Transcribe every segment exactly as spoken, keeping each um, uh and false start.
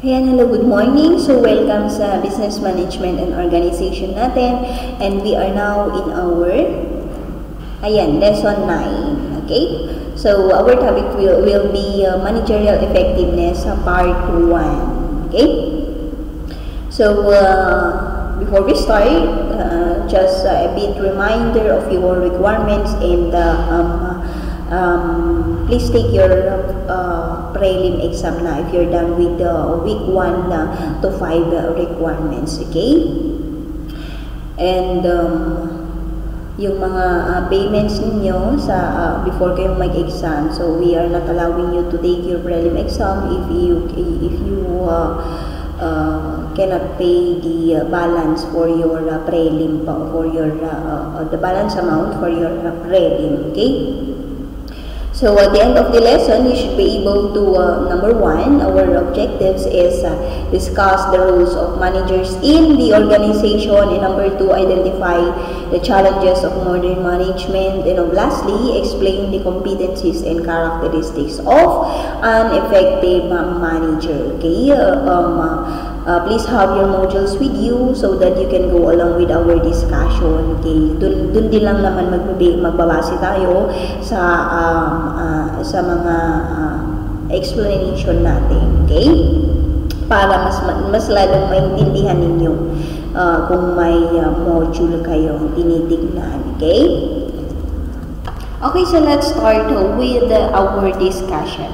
Ayan, hello, good morning. So, welcome sa Business Management and Organization natin. And we are now in our, ayan, lesson nine. Okay? So, our topic will, will be uh, Managerial Effectiveness uh, part one. Okay? So, uh, before we start, uh, just uh, a bit reminder of your requirements and uh, um, um, please take your uh, prelim exam na if you're done with the uh, week one uh, to five uh, requirements, okay? And um, yung mga uh, payments ninyo sa uh, before kayong mag-exam, so we are not allowing you to take your prelim exam if you if you uh, uh, cannot pay the uh, balance for your uh, prelim for your uh, uh, the balance amount for your uh, prelim, okay? So at the end of the lesson, you should be able to, uh, number one, our objectives is uh, discuss the roles of managers in the organization, and number two, identify the challenges of modern management, and lastly, explain the competencies and characteristics of an effective uh, manager. Okay, uh, um, uh, uh, please have your modules with you so that you can go along with our discussion. Okay, dun, dun din lang naman magbabase tayo sa um, Uh, sa mga uh, explanation natin, okay? Para mas mas lalong maintindihan ninyo uh, kung may uh, module kayong tinitignan, okay? Okay, so let's start with uh, our discussion.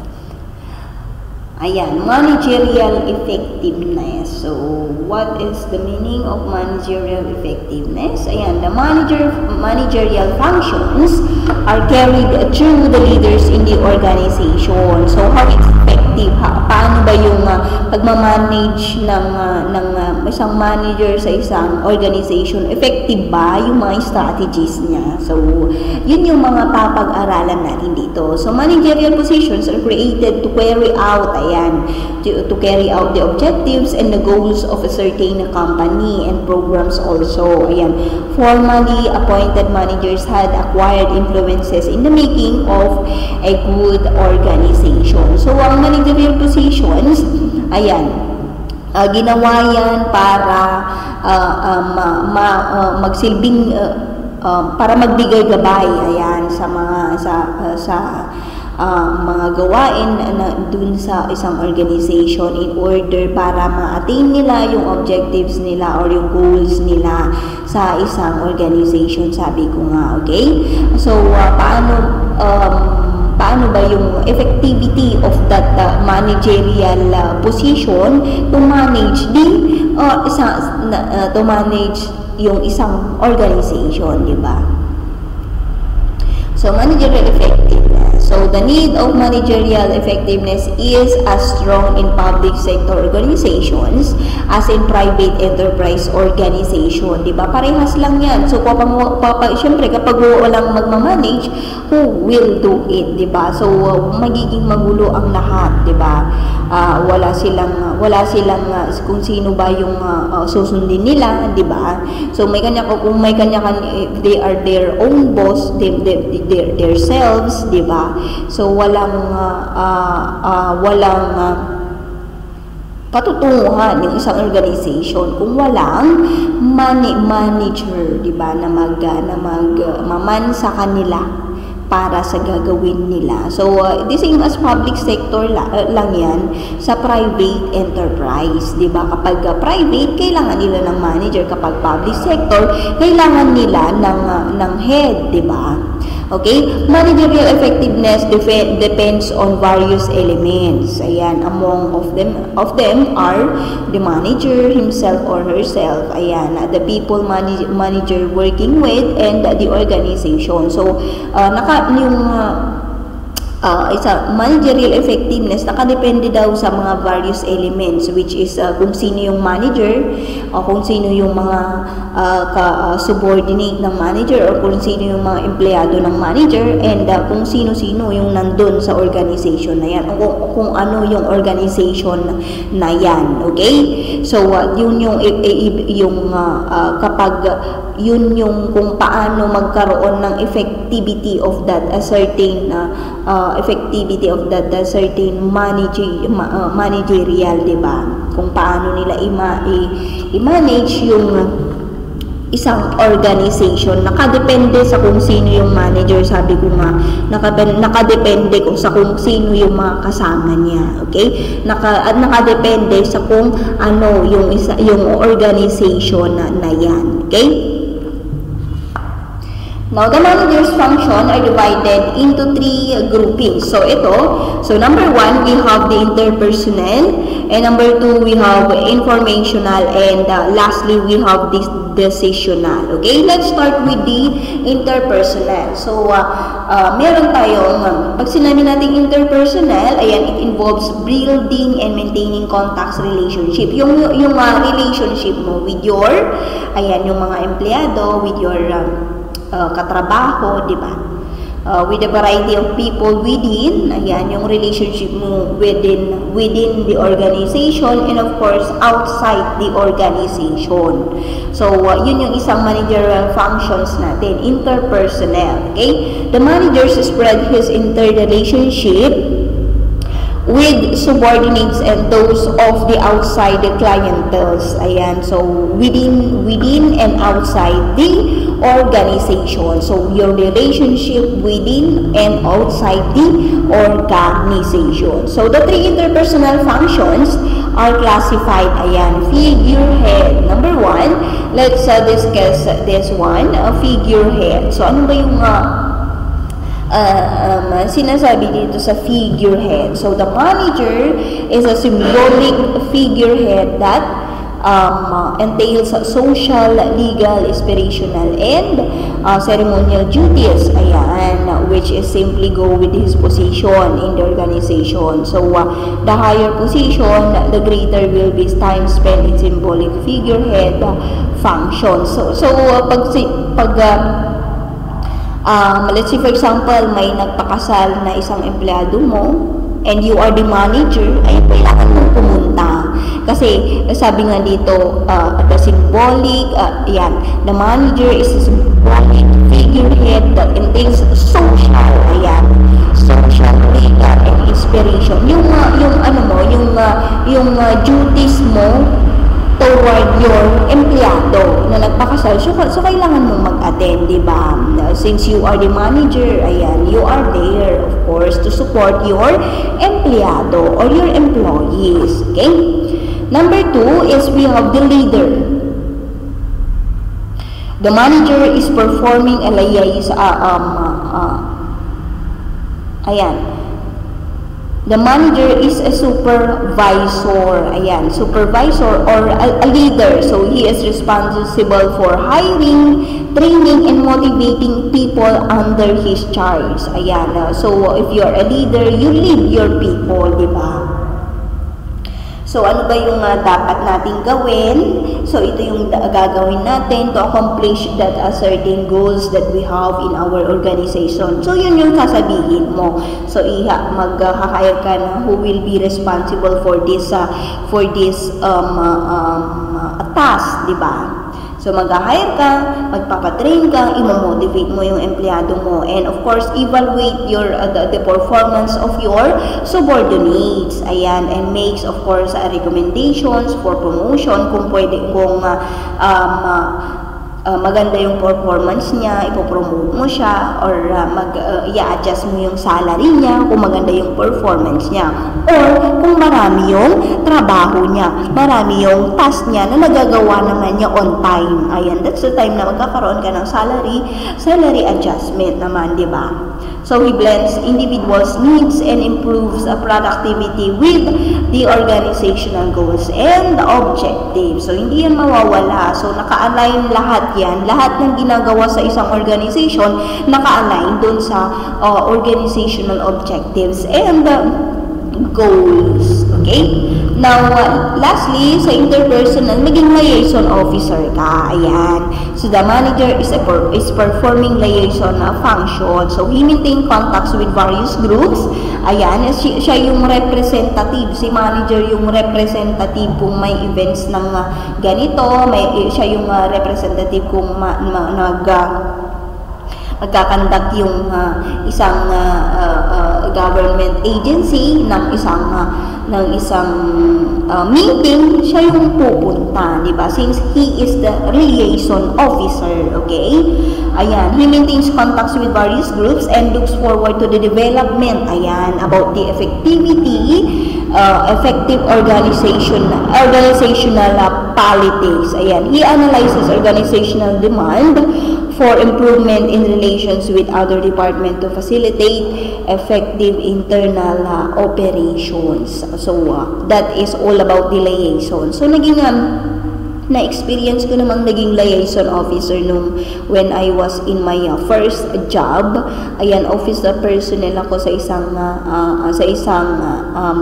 Ayan, managerial effectiveness. So, what is the meaning of managerial effectiveness? Ayan, the manager managerial functions are carried through the leaders in the organization. So, how effective? Ha? Paano ba yung uh, pagmamanage ng, uh, ng uh, isang manager sa isang organization? Effective ba yung mga strategies niya? So, yun yung mga papag-aralan natin dito. So, managerial positions are created to carry out Ayan, to, to carry out the objectives and the goals of a certain company and programs also. Ayan, formally appointed managers had acquired influences in the making of a good organization. So, ang managerial positions, ayan, uh, ginawa yan para uh, uh, ma, ma, uh, magsilbing, uh, uh, para magbigay gabay, ayan, sa mga, sa, uh, sa, Uh, mga gawain na dun sa isang organization in order para ma-attain nila yung objectives nila or yung goals nila sa isang organization, sabi ko nga, okay? So, uh, paano um, paano ba yung effectivity of that uh, managerial uh, position to manage the uh, isang, uh, to manage yung isang organization, di ba? So, managerial effectiveness. So, the need of managerial effectiveness is as strong in public sector organizations as in private enterprise organization. Diba? Parehas lang yan. So, papa, papa, syempre, kapag walang magmamanage, who will do it? Diba? So, uh, magiging magulo ang lahat. Diba? Uh, wala silang, wala silang uh, kung sino ba yung uh, uh, susundin nila. Diba? So, may kanya, kung may kanya, they are their own boss, they, they, their, their selves, diba? So, walang, uh, uh, uh, walang uh, patutunguhan yung isang organization kung walang money manager, di ba, na mag, na mag, uh, maman sa kanila para sa gagawin nila. So, uh, the same as public sector la, uh, lang yan sa private enterprise, di ba? Kapag uh, private, kailangan nila ng manager. Kapag public sector, kailangan nila ng, uh, ng head, di ba? Okay? Managerial effectiveness def- depends on various elements. Ayan, among of them of them are the manager himself or herself. Ayan, the people manage- manager working with and the organization. So, uh, naka yung uh, Uh, isa, managerial effectiveness nakadepende daw sa mga various elements, which is uh, kung sino yung manager o kung sino yung mga uh, ka, uh, subordinate ng manager o kung sino yung mga empleyado ng manager, and uh, kung sino-sino yung nandun sa organization na yan o kung, kung ano yung organization na yan, okay? So, uh, yun yung, yung uh, uh, kapag yun yung kung paano magkaroon ng effectivity of that a certain uh, uh, effectivity of that a certain manage, uh, managerial, di ba? Kung paano nila ima, i-manage yung isang organization. Nakadepende sa kung sino yung manager, sabi ko nga, nakadepende kung sa kung sino yung mga kasama niya, okay? Naka, at nakadepende sa kung ano yung isa, yung organization na, na yan, okay? Now, the manager's function are divided into three groupings. So, ito, so number one, we have the interpersonal, and number two, we have informational, and uh, lastly, we have this decisional. Okay, let's start with the interpersonal. So, uh, uh, meron tayong, um, pag sinabi natin interpersonal, ayan, it involves building and maintaining contacts relationship. Yung, yung uh, relationship mo with your, ayan, yung mga empleyado, with your, um, Uh, katrabaho, di ba? Uh, with a variety of people within, ayan, yung relationship mo within within the organization, and of course outside the organization. So uh, yun yung isang managerial functions natin, interpersonal. Okay, the manager spread his interrelationship with subordinates and those of the outside the clientels. Ayan, so within within and outside the organization. So your relationship within and outside the organization. So the three interpersonal functions are classified. Ayan, figurehead. Number one, let's uh, discuss this one, uh, figurehead. So ano ba yung uh, Uh, um, sinasabi dito sa figurehead? So the manager is a symbolic figurehead that um, uh, entails social, legal, inspirational, and uh, ceremonial duties. Ayan, which is simply go with his position in the organization. So uh, the higher position, the greater will be time spent in symbolic figurehead uh, functions. So so uh, pag pag uh, Um, let's say for example, may nagpakasal na isang empleyado mo and you are the manager, ay kailangan mong pumunta. Kasi sabi nga dito, uh, the symbolic, uh, yan, the manager is a symbolic figurehead that entails social, ayan, social, legal, and inspiration. Yung, uh, yung ano mo, yung, uh, yung uh, duties mo toward your empleyado na nagpakasal, so, so kailangan mo mag-attend, di ba? Since you are the manager, ayan, you are there, of course, to support your empleyado or your employees, okay? Number two is we have the leader. The manager is performing a liaison, uh, um, uh, ayan, the manager is a supervisor, ayan, supervisor or a, a leader. So he is responsible for hiring, training, and motivating people under his charge. Ayan, uh, so if you are a leader, you lead your people, di ba? So ano ba yung uh, dapat nating gawin? So ito yung uh, gagawin natin to accomplish that uh, certain goals that we have in our organization. So yun yung sasabihin mo. So iha mag-hire ka na who will be responsible for this uh, for this um, uh, um, uh, task, di ba? So mag-hire ka, magpapatrain ka, imo-motivate mo yung empleyado mo, and of course evaluate your uh, the, the performance of your subordinates. Ayan, and makes of course uh, recommendations for promotion kung pwede, kung uh, um, uh, uh, maganda yung performance niya, ipopromote mo siya, or uh, mag uh, i-adjust mo yung salary niya kung maganda yung performance niya, or kung marami yung trabaho niya, marami yung task niya na nagagawa naman niya on time. Ayan, that's the time na magkakaroon ka ng salary salary adjustment naman, di ba? So he blends individuals' needs and improves uh, productivity with the organizational goals and objectives. So hindi yan mawawala. So naka-align lahat yan. Lahat ng ginagawa sa isang organization naka-align dun sa uh, organizational objectives and uh, goals. Okay? Now, uh, lastly, sa interpersonal, maging liaison officer ka. Ayan. So, the manager is, a per is performing liaison uh, function. So, he maintain contacts with various groups. Ayan. Siya, siya yung representative. Si manager yung representative kung may events ng uh, ganito. May, siya yung uh, representative kung ma, ma, nag... Uh, magkakandak yung uh, isang uh, uh, uh, government agency ng isang uh, ng isang uh, meeting, siya yung pupunta, di ba? Since he is the liaison officer, okay? Ayan, he maintains contacts with various groups and looks forward to the development, ayan, about the effectivity, uh, effective organization, organizational uh, politics, ayan. He analyzes organizational demand for improvement in relations with other departments to facilitate effective internal uh, operations. So, uh, that is all about the liaison. So, naging um, na-experience ko namang naging liaison officer nung when I was in my uh, first job. Ayan, officer personnel ako sa isang uh, uh, sa isang uh, um,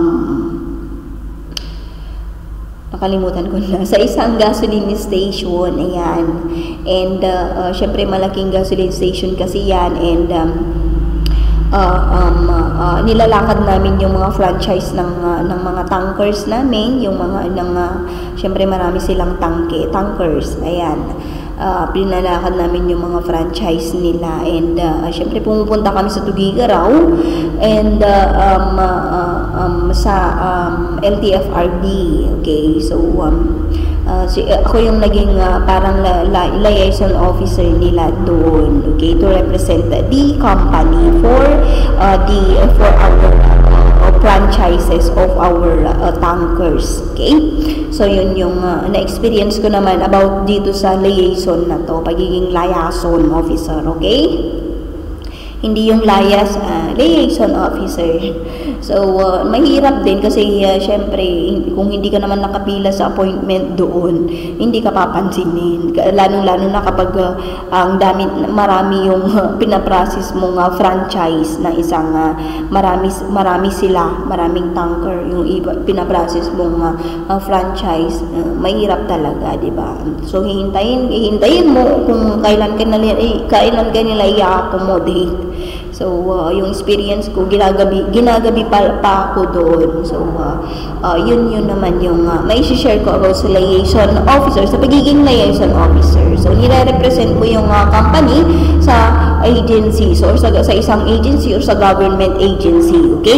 nakalimutan ko na, sa isang gasoline station, ayan. And, uh, uh, syempre, malaking gasoline station kasi yan. And, um, uh, um, uh, nilalakad namin yung mga franchise ng, uh, ng mga tankers namin. Yung mga, ng, uh, syempre, marami silang tangke, tankers, ayan. Uh, pinalakad namin yung mga franchise nila, and uh, syempre pumupunta kami sa Tugigaraw and uh, um, uh, um, sa um, L T F R B, okay. So um, uh, si, uh, ako yung naging uh, parang la, la, liaison officer nila doon, okay, to represent the company for uh, the for our uh, franchises of our uh, tankers, okay. So yun yung uh, na-experience ko naman about dito sa liaison na to, pagiging liaison officer, okay? Hindi yung layas, uh, liaison officer. So, uh, mahirap din kasi uh, syempre, kung hindi ka naman nakapila sa appointment doon, hindi ka papansinin. Lalo-lalo na kapag uh, ang dami, marami yung uh, pinaprocess mong uh, franchise na isang, uh, marami, marami sila, maraming tanker, yung iba, pinaprocess mong uh, uh, franchise, uh, mahirap talaga, di ba? So, hihintayin, hihintayin mo kung kailan ka nila, eh, kailan ka nila i-accommodate. So, uh, yung experience ko, ginagabi, ginagabi pa, pa ako doon. So, uh, uh, yun yun naman yung uh, may share ko about sa liaison officer, sa pagiging liaison officer. So, nire-represent mo yung uh, company sa agency, so, or sa, sa isang agency or sa government agency, okay?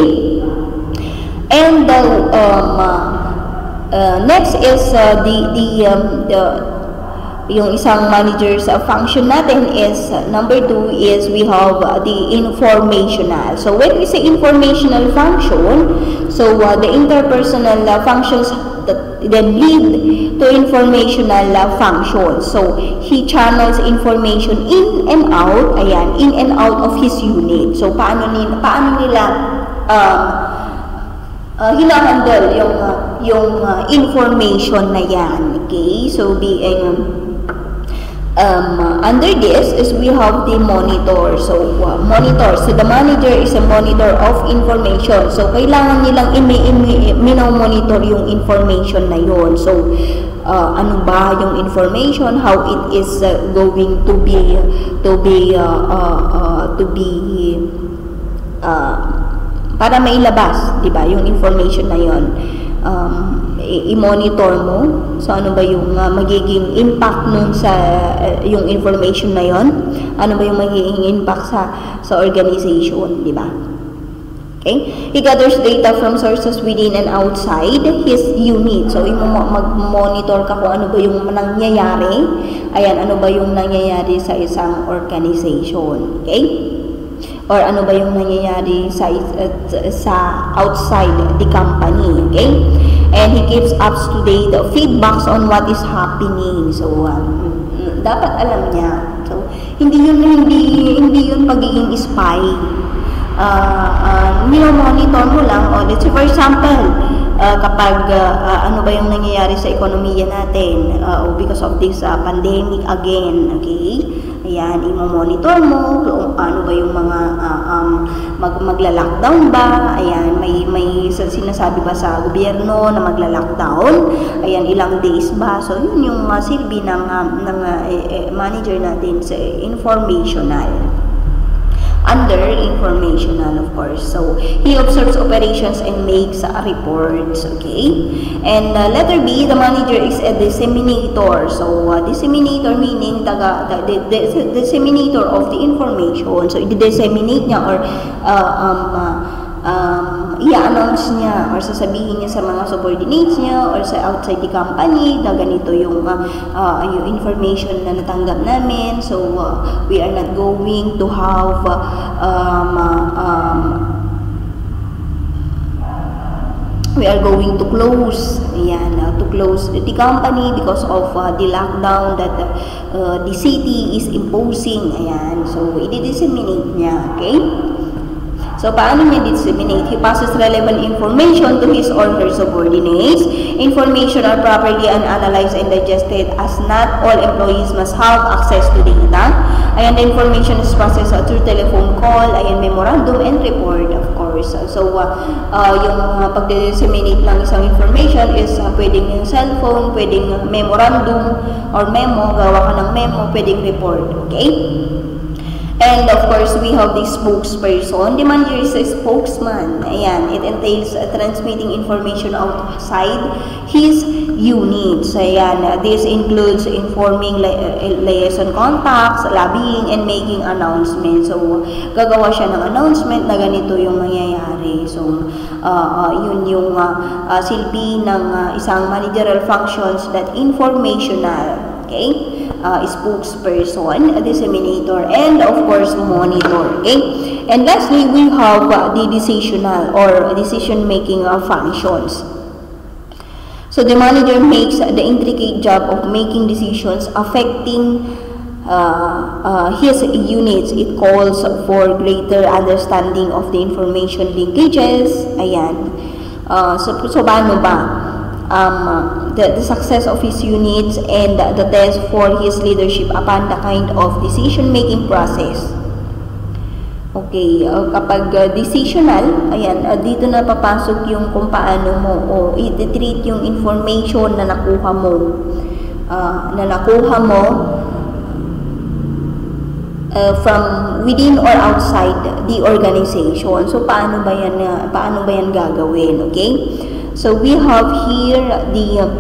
And, uh, um, uh, uh, next is uh, the, the, um, the yung isang manager's uh, function natin is uh, number two is we have uh, the informational. So when we say informational function, so uh, the interpersonal uh, functions that then lead to informational uh, function. So he channels information in and out, ayan, in and out of his unit. So paano nila paano nila uh, uh, hinahandle yung uh, yung uh, information na yan, okay? So being um, Um, under this is we have the monitor. So, uh, monitor. So, the manager is a monitor of information. So, kailangan nilang i-monitor yung information na yon. So, uh, ano ba yung information? How it is uh, going to be to be uh, uh, uh, to be uh, para mailabas, di ba? Yung information na yon. Um, i-monitor mo. So, ano ba yung uh, magiging impact nun sa uh, yung information na yon? Ano ba yung magiging impact sa sa organization, di ba? Okay? He gathers data from sources within and outside his unit. So, mag-monitor ka kung ano ba yung nangyayari. Ayan, ano ba yung nangyayari sa isang organization. Okay? Or ano ba yung nangyayari sa, uh, sa outside the company, okay? And he keeps up to date the feedbacks on what is happening. So, um, dapat alam niya. So, hindi yun, hindi, hindi yun pagiging spy. Uh, uh, monitor mo lang. O, let's say, for example, uh, kapag uh, uh, ano ba yung nangyayari sa ekonomiya natin uh, because of this uh, pandemic again, okay? Ayan, i-monitor mo kung ano ba yung mga uh, um, mag magla-lockdown ba. Ayan, may may sinasabi ba sa gobyerno na magla-lockdown? Ayan, ilang days ba? So yun yung uh, silbi ng uh, ng uh, eh, manager natin sa informational. Under informational, of course. So, he observes operations and makes uh, reports, okay? And uh, letter B, the manager is a disseminator. So, uh, disseminator meaning taga, the, the, the disseminator of the information. So, i-disseminate niya or uh, um, uh, um, i-announce niya or sasabihin niya sa mga subordinates niya or sa outside the company na ganito yung, uh, uh, yung information na natanggap namin. So, uh, we are not going to have uh, um, uh, um, we are going to close ayan, uh, to close the company because of uh, the lockdown that uh, uh, the city is imposing. Ayan, so i-disseminate niya, okay? So, paano niya disseminate? He passes relevant information to his or her subordinates. Information are properly analyzed and digested as not all employees must have access to data. Ayan, the information is processed uh, through telephone call, ayan, memorandum, and report, of course. So, uh, uh, yung uh, pag-disseminate ng isang information is uh, pwedeng yung cellphone, pwedeng memorandum or memo, gawa ka ng memo, pwedeng report, okay? And of course, we have the spokesperson. The manager is a spokesman. Ayan, it entails uh, transmitting information outside his units. Ayan, uh, this includes informing li uh, liaison contacts, lobbying, and making announcements. So, gagawa siya ng announcement na ganito yung mangyayari. So, uh, uh, yun yung uh, uh, silbi ng uh, isang managerial functions that informational. Okay? Uh, spokesperson, a disseminator, and of course monitor. Okay, and lastly we have uh, the decisional or decision-making uh, functions. So the manager makes uh, the intricate job of making decisions affecting uh, uh, his units. It calls for greater understanding of the information linkages. Ayan. Uh, so, so paano ba? Um, the, the success of his units and the, the test for his leadership upon the kind of decision-making process. Okay, uh, kapag uh, decisional, ayan, uh, dito na papasok yung kung paano mo o i-treat yung information na nakuha mo. Uh, na nakuha mo uh, from within or outside the organization. So, paano ba yan, uh, paano ba yan gagawin, okay? So, we have here the uh,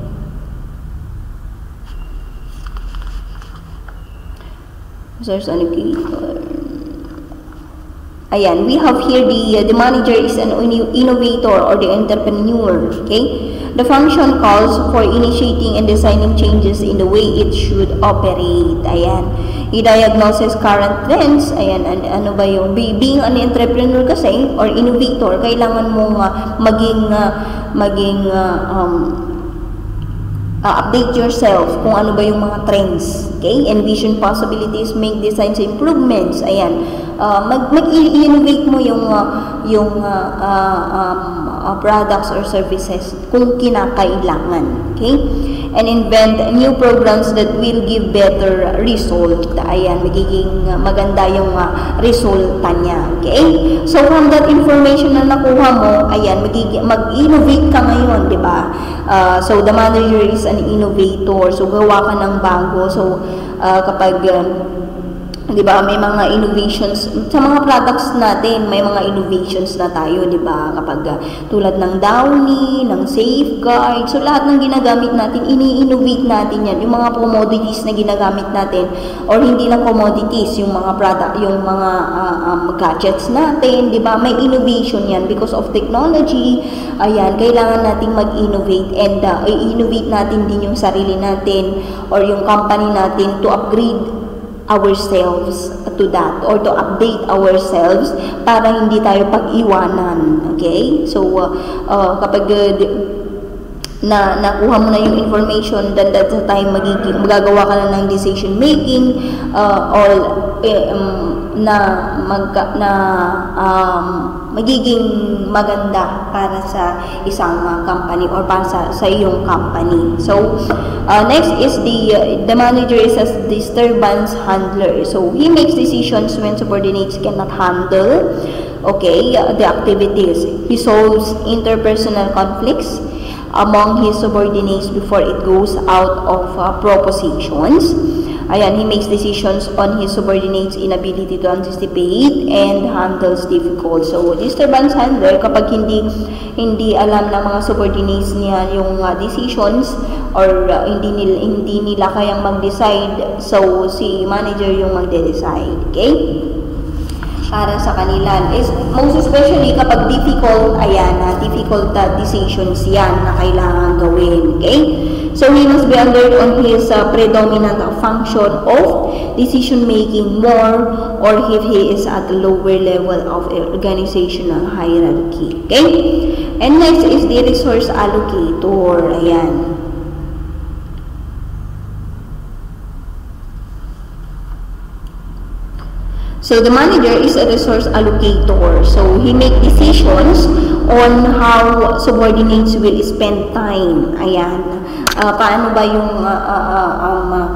resource allocator. Ayan, we have here the uh, the manager is an innovator or the entrepreneur. Okay, the function calls for initiating and designing changes in the way it should operate. Ayan, he diagnoses current trends. Ayan, an ano ba yung being an entrepreneur kasi or innovator, kailangan mong uh, maging uh, maging uh, um, uh, update yourself kung ano ba yung mga trends. Okay, envision possibilities, make designs improvements. Ayan. Uh, mag mag-innovate mo yung uh, yung uh, uh, um, uh, products or services kung kinakailangan, okay? And invent new programs that will give better result. Ayan, magiging uh, maganda yung uh, resulta niya, okay? So from that information na nakuha mo, ayan, magiging mag-innovate ka ngayon, di ba? Uh, so the manager is an innovator. So gawa ka ng bago. So uh, kapag uh, di ba, may mga innovations sa mga products natin, may mga innovations na tayo, di ba? Kapag uh, tulad ng Downy, ng Safeguard, so lahat ng ginagamit natin, ini-innovate natin yan. Yung mga commodities na ginagamit natin, or hindi lang commodities, yung mga product, yung mga uh, um, gadgets natin, di ba? May innovation yan because of technology. Ayan, kailangan nating mag-innovate and uh, i-innovate natin din yung sarili natin or yung company natin to upgrade ourselves to that or to update ourselves para hindi tayo pag-iwanan. Okay? So, uh, uh, kapag uh, na nakuha mo na yung information, then that's the time magiging, magagawa ka na ng decision making uh, or eh, um, na mag, na um, magiging maganda para sa isang uh, company or para sa, sa iyong company. So, uh, next is the uh, the manager is a disturbance handler. So, he makes decisions when subordinates cannot handle, okay, uh, the activities. He solves interpersonal conflicts among his subordinates before it goes out of uh, propositions. Ayan, he makes decisions on his subordinates' inability to anticipate and handles difficult. So, disturbance handler, kapag hindi hindi alam ng mga subordinates niya yung uh, decisions or uh, hindi nila hindi nila kayang mag-decide, so si manager yung magde-decide, okay? Para sa kanila is most especially kapag difficult, ayan, uh, difficult uh, decisions yan na kailangan gawin, okay? So, he must be alert on his uh, predominant function of decision-making more or if he is at a lower level of organizational hierarchy. Okay? And next is the resource allocator. Ayan. So, the manager is a resource allocator. So, he makes decisions on how subordinates will spend time. Ayan. Uh, paano ba yung uh, uh, uh, um, uh,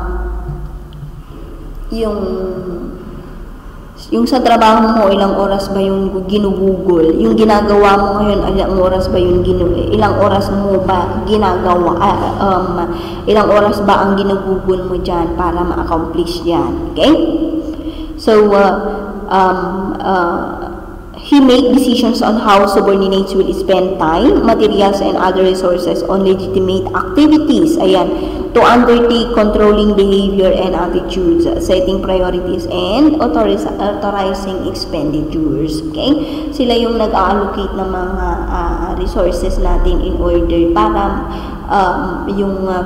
yung yung sa trabaho mo, ilang oras ba yung ginugugol? Yung ginagawa mo ngayon, ilang oras ba yung ginu ilang oras mo ba ginagawa? Uh, um, ilang oras ba ang ginugugol mo dyan para ma-accomplish yan? Okay? So, uh, um, uh, he make decisions on how subordinates will spend time, materials, and other resources on legitimate activities. Ayan, to undertake controlling behavior and attitudes, setting priorities, and authoriz authorizing expenditures. Okay? Sila yung nag-allocate ng mga uh, resources natin in order para um, yung uh,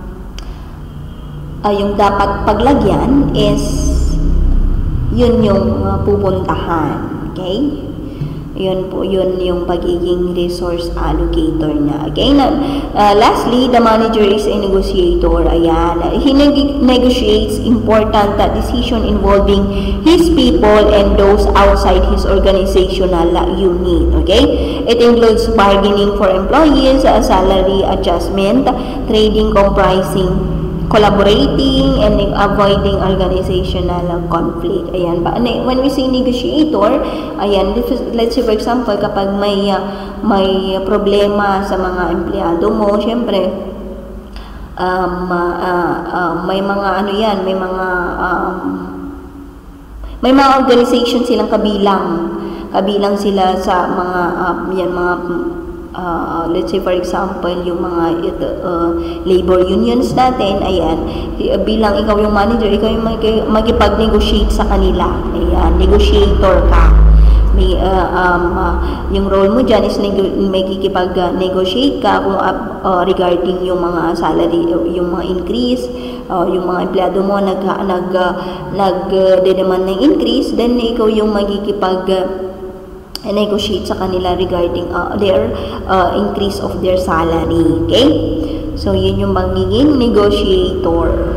uh, yung dapat paglagyan is yun yung uh, pupuntahan. Okay? Yun po, yun yung pagiging resource allocator niya. Okay? Na, uh, lastly, the manager is a negotiator. Ayan. He neg negotiates important uh, decision involving his people and those outside his organizational uh, unit. Okay? It includes bargaining for employees, uh, salary adjustment, trading comprising collaborating and avoiding organizational conflict. Ayan ba? When we say negotiator, ayan, let's say for example, kapag may uh, may problema sa mga empleyado mo, syempre um, uh, uh, may mga ano yan, may mga um, may mga organization silang kabilang. Kabilang sila sa mga uh, yan, mga Uh, let's say for example yung mga uh, labor unions natin, ayan, bilang ikaw yung manager, ikaw yung magipag-negotiate sa kanila. Ayan, negotiator ka. May, uh, um, uh, yung role mo dyan is magkikipag-negotiate ka kung uh, uh, regarding yung mga salary, yung mga increase, uh, yung mga empleyado mo nag, nag, uh, nag-demand ng increase, then ikaw yung magkikipag uh, negotiate sa kanila regarding uh, their uh, increase of their salary. Okay? So, yun yung magiging negotiator.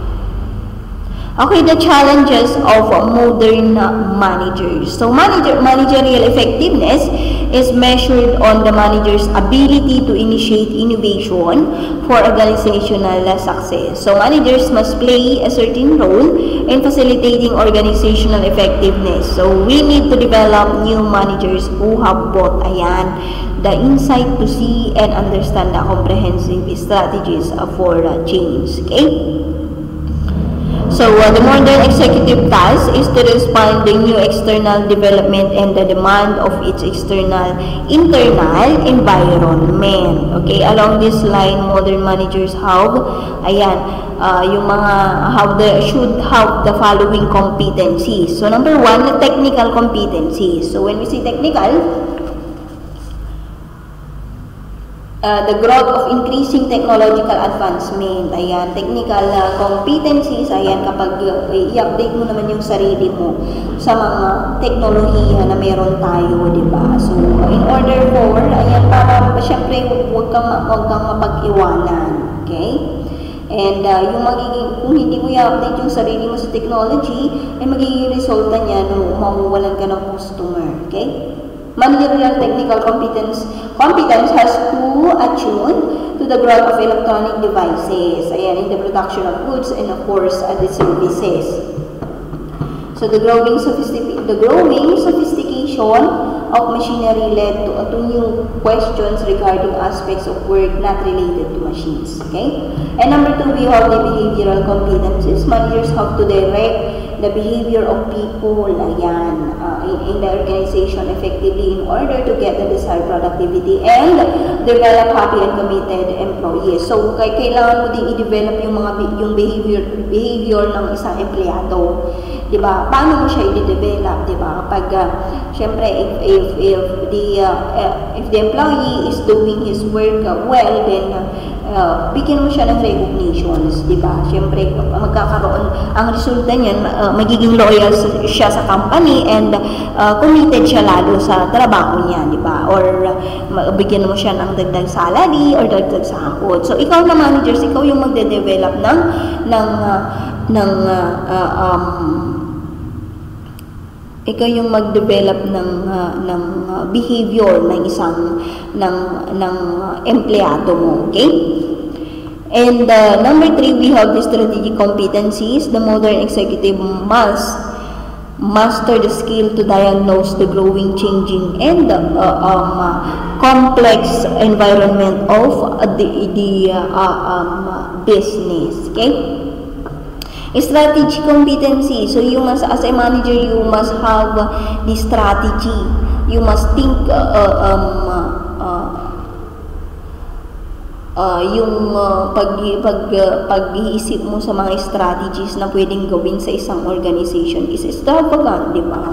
Okay, the challenges of modern managers. So, manager, managerial effectiveness is measured on the manager's ability to initiate innovation for organizational success. So, managers must play a certain role in facilitating organizational effectiveness. So, we need to develop new managers who have both, ayan, the insight to see and understand the comprehensive strategies for change. Okay? So, uh, the modern executive task is to respond to new external development and the demand of its external internal environment. Okay, along this line, modern managers have, ayan, uh, yung mga, have the, should have the following competencies. So, number one, the technical competencies. So, when we say technical, Uh, the growth of increasing technological advancement, ayan, technical uh, competencies, ayan, kapag uh, i-update mo naman yung sarili mo sa mga teknolohiya na meron tayo, di ba? So, uh, in order for, ayan, para, syempre, huwag kang, huwag kang mapag-iwanan, okay? And uh, yung magiging, kung hindi mo i-update yung sarili mo sa technology, ay magiging resulta niya no mawawalan ka ng customer. Okay? Managerial technical competence competence has to attune to the growth of electronic devices, ayan, in the production of goods and of course uh, the services. So the growing sophistic the growing sophistication of machinery led to, uh, to new questions regarding aspects of work not related to machines. Okay? And number two, we have the behavioral competencies. Managers have to direct the behavior of people, ayan, uh, in, in the organization effectively in order to get the desired productivity and develop happy and committed employees. So, kay, kailangan mo din i-develop yung mga yung behavior behavior ng isang empleyado. 'Di ba? Paano mo siya i-develop, 'di ba? Kapag uh, syempre if if if the uh, uh, if the employee is doing his work uh, well, then uh, Uh, bigyan mo siya ng recognitions, di ba? Siyempre, magkakaroon, ang resulta niyan, uh, magiging loyal siya sa company and uh, committed siya lalo sa trabaho niya, di ba? Or uh, bigyan mo siya ng dagdag salary or dagdag sahod. So, ikaw na managers, ikaw yung magde-develop ng, ng, uh, ng, uh, uh, um, ikaw yung mag-develop ng uh, ng uh, behavior ng isang ng ng uh, empleyado mo, okay? And uh, number three, we have the strategic competencies. The modern executive must master the skill to diagnose the growing, changing, and uh, um, uh, complex environment of uh, the the uh, um, business, okay? Strategy competency. So you must, as a manager, you must have uh, the strategy. You must think uh, uh, um, uh, uh, yung uh, pag, pag, uh, pag-iisip mo sa mga strategies na pwedeng gawin sa isang organization is extravagant, di ba?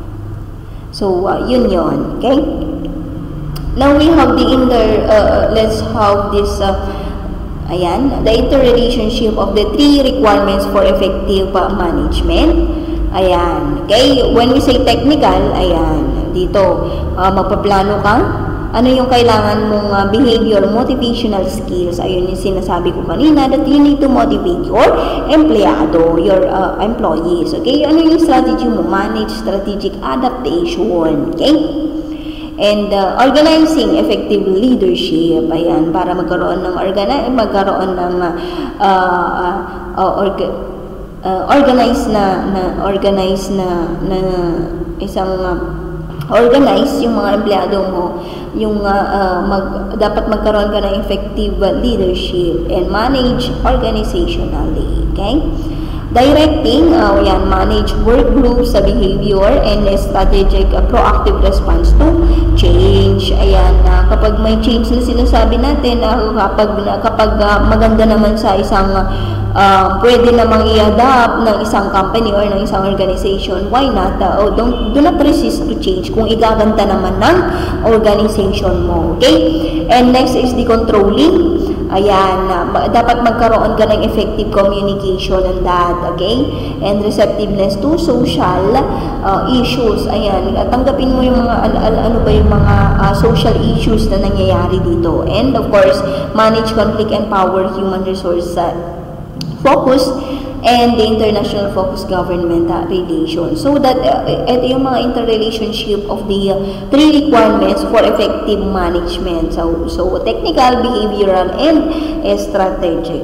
So, uh, yun yun. Okay? Now we have the inter, uh, let's have this uh, ayan, the interrelationship of the three requirements for effective uh, management. Ayan, okay? When we say technical, ayan, dito, uh, magpaplano ka. Ano yung kailangan mong uh, behavior, motivational skills? Ayun yung sinasabi ko kanina, that you need to motivate your empleyado, your uh, employees. Okay? Ano yung strategy mo? Manage strategic adaptation. Okay? And uh, organizing effective leadership, ayan, para magkaroon ng organi magkaroon ng uh, uh, uh, orga uh, organized na, na organized na, na isang uh, organize yung mga empleyado mo, yung uh, uh, mag, dapat magkaroon ka ng effective leadership and manage organizationally, okay? Directing, uh, yan, manage work groups sa behavior and strategic uh, proactive response to change. Ayan, uh, kapag may change na sinasabi natin, uh, kapag, uh, kapag uh, maganda naman sa isang, uh, pwede namang i-adapt ng isang company or ng isang organization, why not? Uh, oh, don't, do not resist to change kung igaganda naman ng organization mo. Okay? And next is the controlling. Ayan, uh, dapat magkaroon ka ng effective communication on that, okay? And receptiveness to social uh, issues. Ayan, tanggapin mo yung mga, al al ano ba yung mga uh, social issues na nangyayari dito. And of course, manage conflict and power, human resource uh, focus, and the international focus government uh, relations. So that uh, ito yung mga interrelationship of the uh, three requirements for effective management. So, so technical, behavioral, and uh, strategic.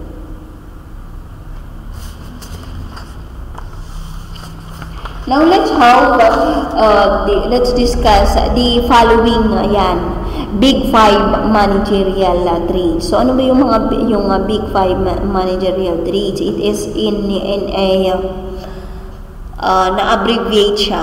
Now let's have uh, the, let's discuss the following uh, yan. Big five managerial uh, traits. So ano ba yung mga yung uh, big five ma managerial traits? It is in in a uh, uh, na-abbreviate siya.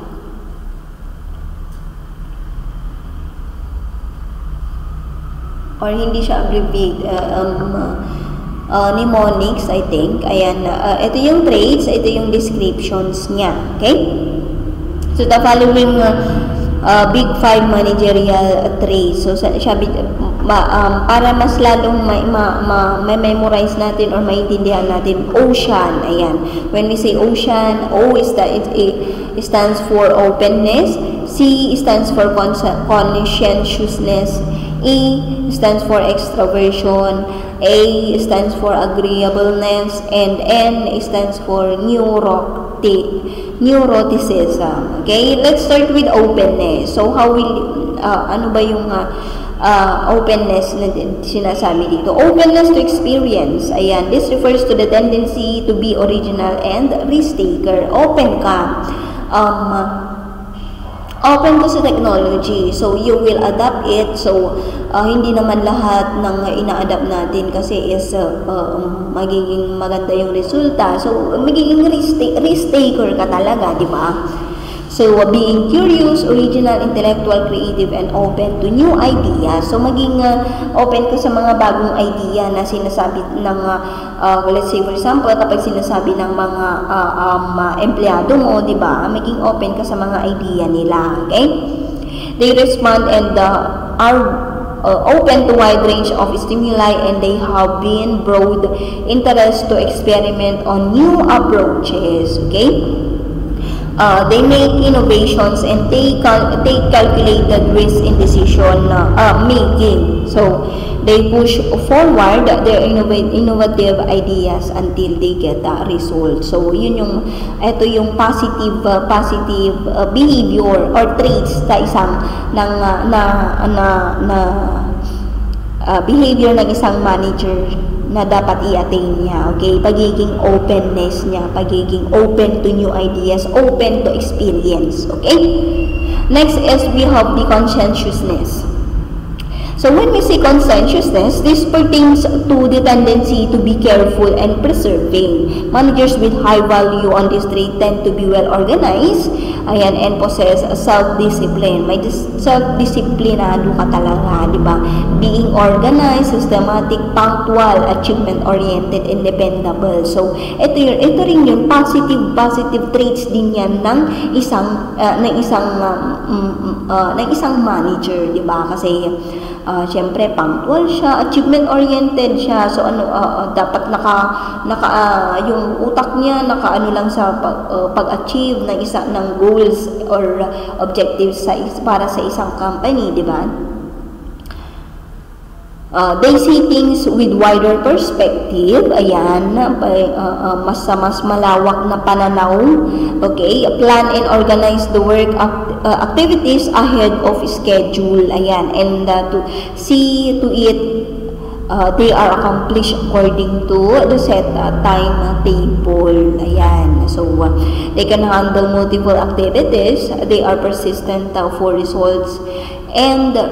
Or hindi siya abbreviate, uh, um, uh, mnemonics, I think. Ayan, uh, ito yung traits, ito yung descriptions niya. Okay? So the following uh, Uh, big five managerial traits. So, sabi, ma, um, para mas lalong ma, ma, ma, ma memorize natin or maintindihan natin, ocean. Ayan. When we say ocean, O is that it, it stands for openness. C stands for conscientiousness. E stands for extraversion, A stands for agreeableness, and N stands for neurotic, neuroticism. Okay, let's start with openness. So how will, uh, ano ba yung uh, uh, openness na sinasabi dito? Openness to experience. Ayan, this refers to the tendency to be original and risk-taker. Open ka. Um, Open ko sa technology, so you will adapt it. So uh, hindi naman lahat ng ina-adapt natin kasi is uh, uh, magiging maganda yung resulta. So magiging risk taker ka talaga, di ba? So uh, being curious, original, intellectual, creative, and open to new ideas. So maging uh, open ka sa mga bagong idea na sinasabi ng uh, uh, let's say for example, kapag sinasabi ng mga uh, um, uh, empleyado mo, di ba? Maging open ka sa mga idea nila, okay? They respond and uh, are uh, open to wide range of stimuli, and they have been broad interest to experiment on new approaches, okay? Uh, they make innovations and take, cal take calculated risk in decision uh, uh, making. So, they push forward their innovate, innovative ideas until they get a result. So, yun yung, ito yung positive, uh, positive uh, behavior or traits na isang, ng, uh, na, na, na, uh, behavior ng isang manager na dapat i-attain niya, okay? Pagiging openness niya, pagiging open to new ideas, open to experience, okay? Next is we have the conscientiousness. So when we say conscientiousness, this pertains to the tendency to be careful and preserving. Managers with high value on this trait tend to be well organized, ayan, and possess self-discipline. May self-disciplinado ka talaga, di ba? Being organized, systematic, punctual, achievement-oriented, and dependable. So ito yun, ito rin yung positive, positive traits din yan ng isang, uh, ng isang, um, uh, ng isang manager, di ba? Kasi Uh, syempre, punctual siya, achievement-oriented siya. So, ano, uh, uh, dapat naka, naka uh, yung utak niya, naka-ano lang sa pag, uh, pag-achieve ng isa ng goals or uh, objectives sa, para sa isang company, di ba? Uh, they see things with wider perspective. Ayan, uh, uh, mas mas malawak na pananaw. Okay, plan and organize the work act, uh, activities ahead of schedule. Ayan, and uh, to see to it uh, they are accomplished according to the set uh, time table. Ayan, so uh, they can handle multiple activities. They are persistent uh, for results and uh,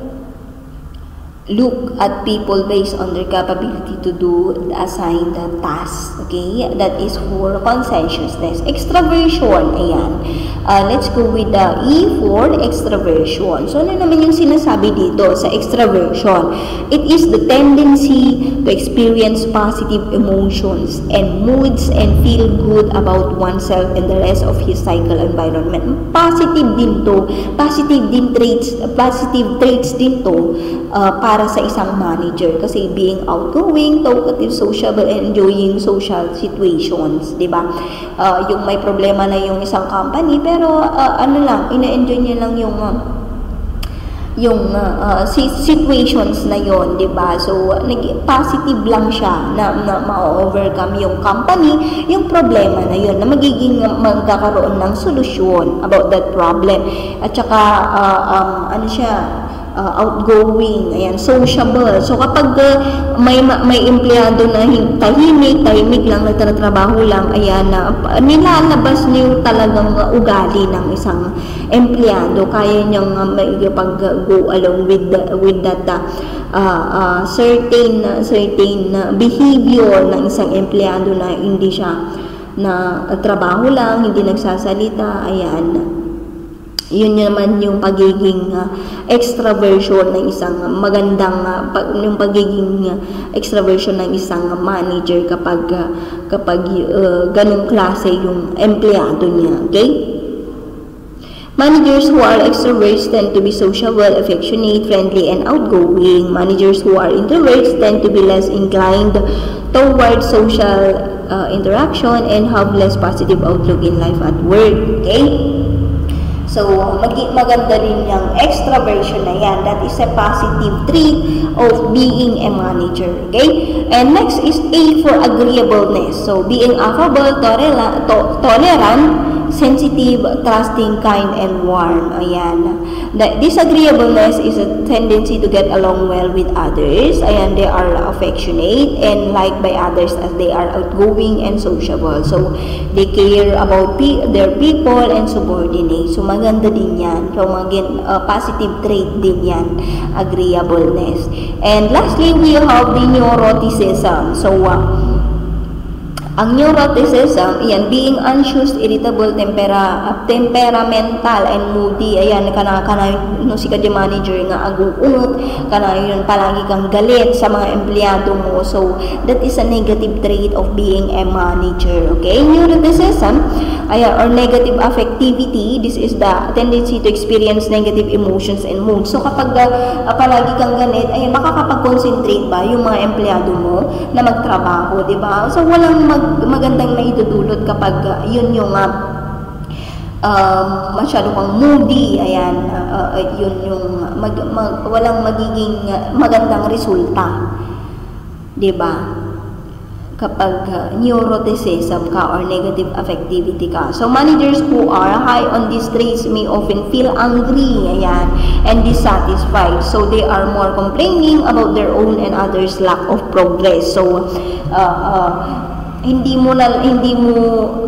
look at people based on their capability to do the assigned tasks. Okay, that is for conscientiousness. Extraversion, ayan. Uh, let's go with the E for extraversion. So, ano naman yung sinasabi dito sa extraversion? It is the tendency to experience positive emotions and moods and feel good about oneself and the rest of his cycle environment. Positive din to. Positive din traits, positive traits din to uh, para sa isang manager. Kasi being outgoing, talkative, sociable, and enjoying social situations. Diba? Uh, yung may problema na yung isang company, pero uh, ano lang, ina-enjoy niya lang yung uh, yung uh, situations na yon, di ba? So positive lang siya na, na ma-overcome yung company, yung problema na yon, na magiging magkakaroon ng solusyon about that problem. At saka uh, um, ano siya, Uh, outgoing, ayan, sociable. So kapag uh, may may empleyado na tahimik, tahimik lang, nagtatrabaho lang, ayan, na uh, nilalabas niyo talagang uh, ugali ng isang empleyado. Kaya niyang uh, pag uh, go along with the, with that uh, uh, certain uh, certain uh, behavior ng isang empleyado na hindi siya na uh, trabaho lang, hindi nagsasalita, ayan. Yun naman yung pagiging uh, extraversion ng isang magandang uh, pag, yung pagiging uh, extraversion ng isang manager kapag uh, kapag uh, ganung klase yung empleyado niya, okay? Managers who are extroverts tend to be sociable, affectionate, friendly, and outgoing. Managers who are introverts tend to be less inclined toward social uh, interaction and have less positive outlook in life at work, okay? So, mag maganda rin yung extraversion na yan. That is a positive trait of being a manager. Okay? And next is A for agreeableness. So, being affable, tolerant, to tolerant, sensitive, trusting, kind, and warm. Ayan. The disagreeableness is a tendency to get along well with others. Ayan, they are affectionate and liked by others as they are outgoing and sociable. So, they care about pe their people and subordinate. So, maganda din yan. So, maging uh, positive trait din yan, agreeableness. And lastly, we have the neuroticism. So, uh, ang neuroticism, ayan, being anxious, irritable, tempera, uh, temperamental, and moody. Ayan, kana, kana no, si kadya manager nga aguunot, kana yun palagi kang galit sa mga empleyado mo. So, that is a negative trait of being a manager. Okay? Neuroticism, ayan, or negative affectivity, this is the tendency to experience negative emotions and moods. So, kapag uh, palagi kang galit, ayan, makakapag-concentrate ba yung mga empleyado mo na magtrabaho, di ba? So, walang mag magandang naidudulot kapag uh, yun yung uh, uh, masyado kang moody, ayan, uh, uh, yun yung mag, mag, walang magiging uh, magandang resulta, di ba? Kapag uh, neuroticism ka or negative affectivity ka. So, managers who are high on these traits may often feel angry, ayan, and dissatisfied. So, they are more complaining about their own and others' lack of progress. So, uh, uh, hindi mo na, hindi mo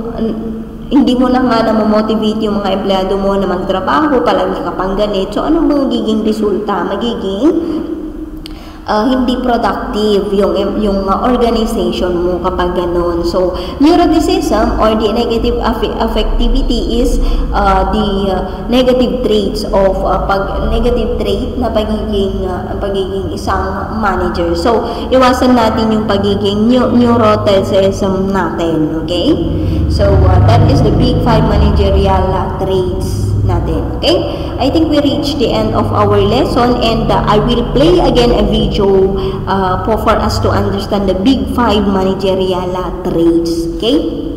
hindi mo na nga na-motivate yung mga empleyado mo na magtrabaho, palagi ka pang ganit. So, ano magiging resulta? Magiging Uh, hindi productive yung, yung uh, organization mo kapag ganun. So, neuroticism or the negative aff affectivity is uh, the uh, negative traits of uh, pag negative trait na pagiging uh, pagiging isang manager. So, iwasan natin yung pagiging neu neuroticism natin, okay? So, uh, that is the big five managerial uh, traits natin. Okay? I think we reached the end of our lesson, and uh, I will play again a video uh, for, for us to understand the big five managerial uh, traits. Okay?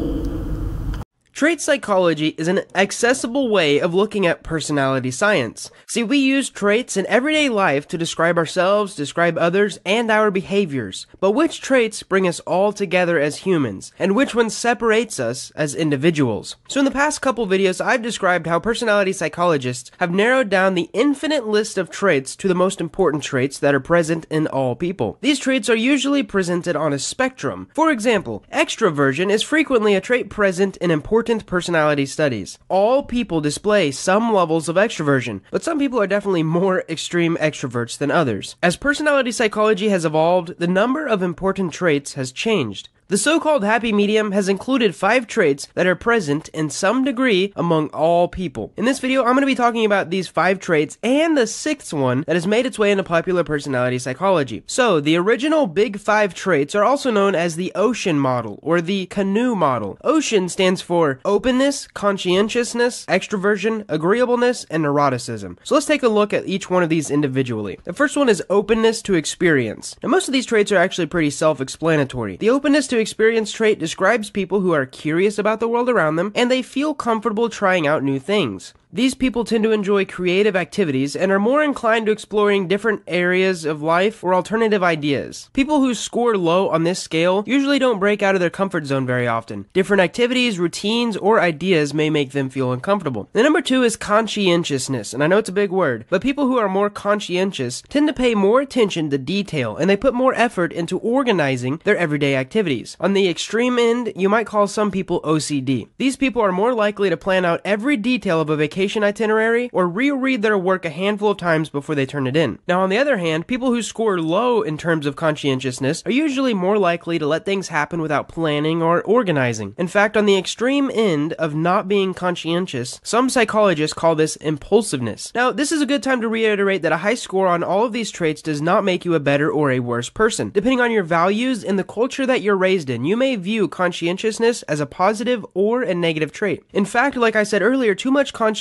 Trait psychology is an accessible way of looking at personality science. See, we use traits in everyday life to describe ourselves, describe others, and our behaviors. But which traits bring us all together as humans, and which one separates us as individuals? So in the past couple videos, I've described how personality psychologists have narrowed down the infinite list of traits to the most important traits that are present in all people. These traits are usually presented on a spectrum. For example, extroversion is frequently a trait present in important personality studies. All people display some levels of extroversion, but some people are definitely more extreme extroverts than others. As personality psychology has evolved, the number of important traits has changed. The so-called happy medium has included five traits that are present in some degree among all people. In this video, I'm going to be talking about these five traits and the sixth one that has made its way into popular personality psychology. So, the original big five traits are also known as the Ocean model or the Canoe model. Ocean stands for openness, conscientiousness, extroversion, agreeableness, and neuroticism. So let's take a look at each one of these individually. The first one is openness to experience. Now, most of these traits are actually pretty self-explanatory. The openness to experience trait describes people who are curious about the world around them and they feel comfortable trying out new things. These people tend to enjoy creative activities and are more inclined to exploring different areas of life or alternative ideas. People who score low on this scale usually don't break out of their comfort zone very often. Different activities, routines, or ideas may make them feel uncomfortable. The number two is conscientiousness, and I know it's a big word, but people who are more conscientious tend to pay more attention to detail and they put more effort into organizing their everyday activities. On the extreme end, you might call some people O C D. These people are more likely to plan out every detail of a vacation itinerary or reread their work a handful of times before they turn it in. Now, on the other hand, people who score low in terms of conscientiousness are usually more likely to let things happen without planning or organizing. In fact, on the extreme end of not being conscientious, some psychologists call this impulsiveness. Now, this is a good time to reiterate that a high score on all of these traits does not make you a better or a worse person. Depending on your values and the culture that you're raised in, you may view conscientiousness as a positive or a negative trait. In fact, like I said earlier, too much conscientiousness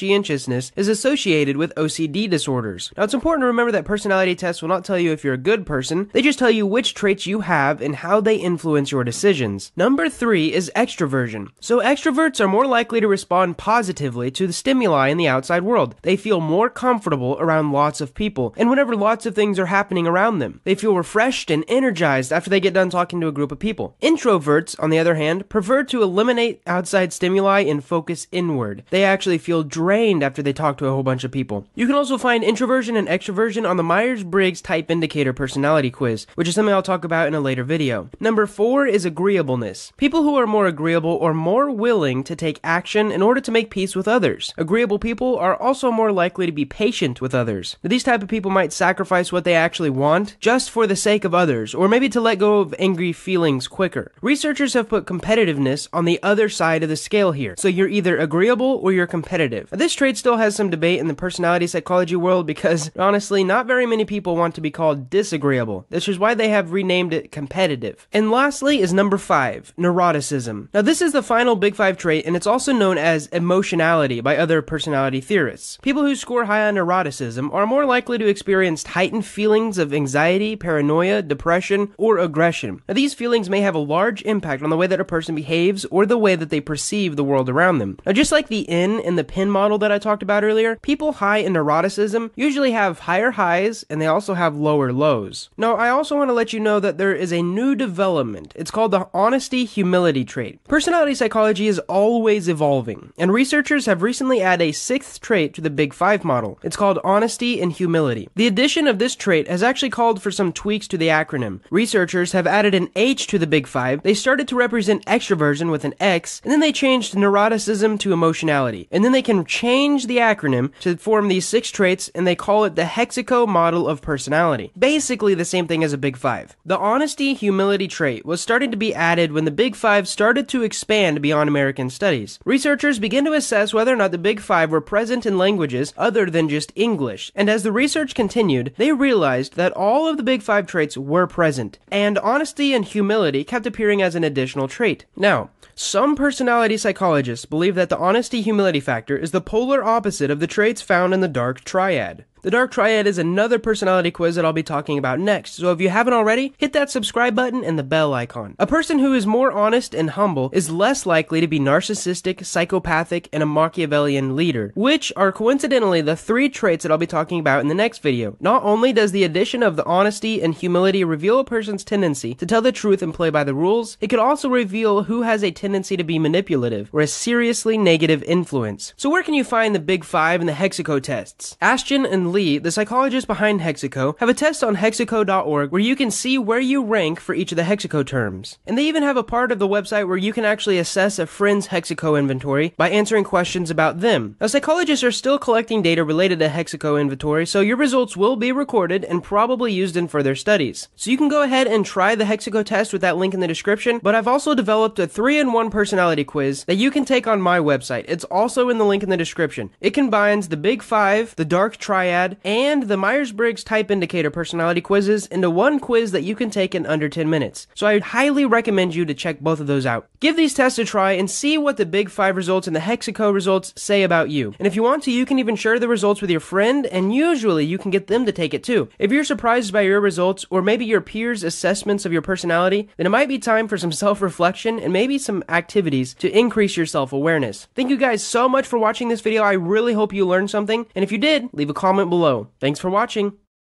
conscientiousness is associated with O C D disorders. Now, it's important to remember that personality tests will not tell you if you're a good person, they just tell you which traits you have and how they influence your decisions. Number three is extroversion. So extroverts are more likely to respond positively to the stimuli in the outside world. They feel more comfortable around lots of people, and whenever lots of things are happening around them. They feel refreshed and energized after they get done talking to a group of people. Introverts, on the other hand, prefer to eliminate outside stimuli and focus inward. They actually feel drained after they talk to a whole bunch of people. You can also find introversion and extroversion on the Myers-Briggs Type Indicator personality quiz, which is something I'll talk about in a later video. Number four is agreeableness. People who are more agreeable are more willing to take action in order to make peace with others. Agreeable people are also more likely to be patient with others. Now, these type of people might sacrifice what they actually want just for the sake of others, or maybe to let go of angry feelings quicker. Researchers have put competitiveness on the other side of the scale here. So you're either agreeable or you're competitive. Now, this trait still has some debate in the personality psychology world because, honestly, not very many people want to be called disagreeable. This is why they have renamed it competitive. And lastly is number five, neuroticism. Now, this is the final big five trait, and it's also known as emotionality by other personality theorists. People who score high on neuroticism are more likely to experience heightened feelings of anxiety, paranoia, depression, or aggression. Now, these feelings may have a large impact on the way that a person behaves or the way that they perceive the world around them. Now, just like the in in the pin model that I talked about earlier, people high in neuroticism usually have higher highs and they also have lower lows. Now, I also want to let you know that there is a new development. It's called the honesty humility trait. Personality psychology is always evolving, and researchers have recently added a sixth trait to the Big Five model. It's called honesty and humility. The addition of this trait has actually called for some tweaks to the acronym. Researchers have added an H to the Big Five. They started to represent extroversion with an X, and then they changed neuroticism to emotionality. And then they can change the acronym to form these six traits, and they call it the Hexaco model of personality. Basically the same thing as a Big Five. The honesty humility trait was starting to be added when the Big Five started to expand beyond American studies. Researchers began to assess whether or not the Big Five were present in languages other than just English. And as the research continued, they realized that all of the Big Five traits were present, and honesty and humility kept appearing as an additional trait. Now, some personality psychologists believe that the honesty humility factor is the polar opposite of the traits found in the dark triad. The Dark Triad is another personality quiz that I'll be talking about next, so if you haven't already, hit that subscribe button and the bell icon. A person who is more honest and humble is less likely to be narcissistic, psychopathic, and a Machiavellian leader, which are coincidentally the three traits that I'll be talking about in the next video. Not only does the addition of the honesty and humility reveal a person's tendency to tell the truth and play by the rules, it could also reveal who has a tendency to be manipulative or a seriously negative influence. So where can you find the Big Five and the Hexaco tests? Ashton and Lee, the psychologists behind Hexaco, have a test on hexaco dot org where you can see where you rank for each of the Hexaco terms. And they even have a part of the website where you can actually assess a friend's Hexaco inventory by answering questions about them. Now, psychologists are still collecting data related to Hexaco inventory, so your results will be recorded and probably used in further studies. So you can go ahead and try the Hexaco test with that link in the description, but I've also developed a three in one personality quiz that you can take on my website. It's also in the link in the description. It combines the Big Five, the Dark Triad, and the Myers-Briggs Type Indicator personality quizzes into one quiz that you can take in under ten minutes. So I would highly recommend you to check both of those out. Give these tests a try and see what the Big Five results and the Hexaco results say about you. And if you want to, you can even share the results with your friend, and usually you can get them to take it too. If you're surprised by your results, or maybe your peers' assessments of your personality, then it might be time for some self-reflection and maybe some activities to increase your self-awareness. Thank you guys so much for watching this video. I really hope you learned something, and if you did, leave a comment below. Thanks for watching.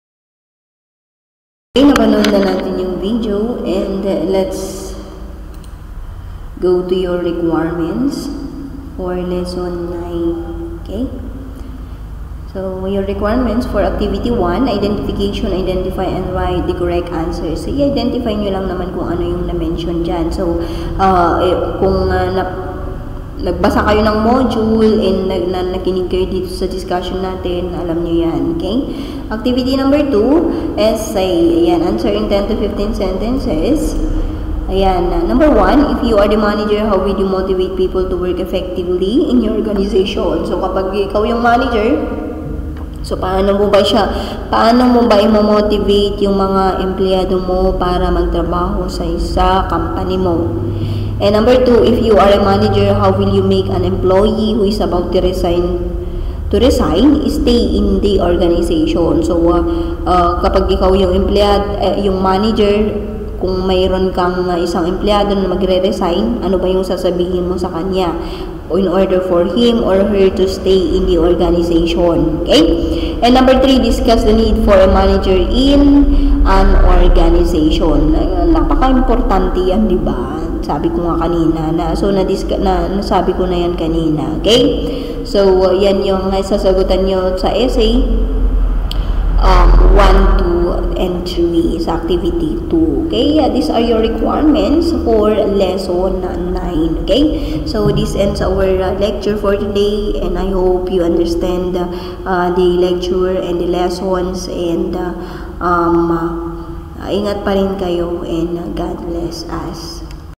Okay, napanood na natin yung video, and uh, let's go to your requirements for lesson nine. Okay? So, your requirements for activity one, identification, identify and write the correct answers. So, i-identify nyo lang naman kung ano yung na-mention dyan. So, uh, eh, kung uh, na nagbasa kayo ng module and nag, na, nakinig kayo dito sa discussion natin, alam nyo yan, okay? Activity number two, essay. Ayan, answer in ten to fifteen sentences. Ayan, uh, number one, if you are the manager, how will you motivate people to work effectively in your organization? So, kapag ikaw yung manager, so, paano mo ba siya, paano mo ba i-motivate yung mga empleyado mo para magtrabaho sa isa company mo? And number two, if you are a manager, how will you make an employee who is about to resign to resign, stay in the organization. So, uh, uh, kapag ikaw yung empleyad, uh, yung manager, kung mayroon kang uh, isang empleyado na magre-resign, ano ba yung sasabihin mo sa kanya in order for him or her to stay in the organization? Okay? And number three, discuss the need for a manager in an organization. Napaka-importante yan, di ba? Sabi ko nga kanina na, so na, na nasabi ko na yan kanina. Okay? So, uh, yan yung sasagutan nyo sa essay. Um, one, two, and three sa activity two. Okay? Uh, these are your requirements for lesson nine. Okay? So, this ends our uh, lecture for today, and I hope you understand uh, uh, the lecture and the lessons, and uh, um, uh, ingat pa rin kayo, and uh, God bless us.